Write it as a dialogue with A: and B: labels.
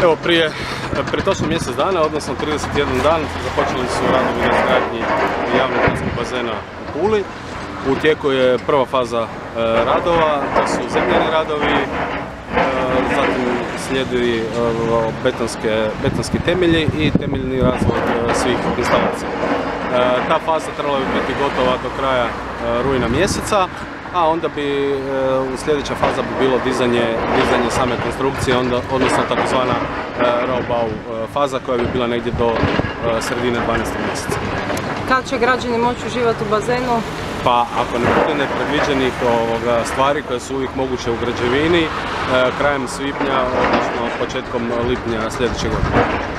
A: Evo, prije točno mjesec dana, odnosno 31 dan, započeli su radovi na izgradnji javnog gradskog bazena u Puli. U tijeku je prva faza radova, to su zemljani radovi, zatim slijedi betonski temelji i temeljni razvoj svih instalacija. Ta faza trebala bi biti gotova do kraja rujna mjeseca, a onda bi sljedeća faza bi bilo dizanje same konstrukcije, odnosno takozvana Rohbau faza koja bi bila negdje do sredine 12. mjeseca.
B: Kad će građani moći uživati u bazenu?
A: Pa ako ne bude nepredviđenih stvari koje su uvijek moguće u građevini, krajem svibnja, odnosno početkom lipnja sljedeće godine.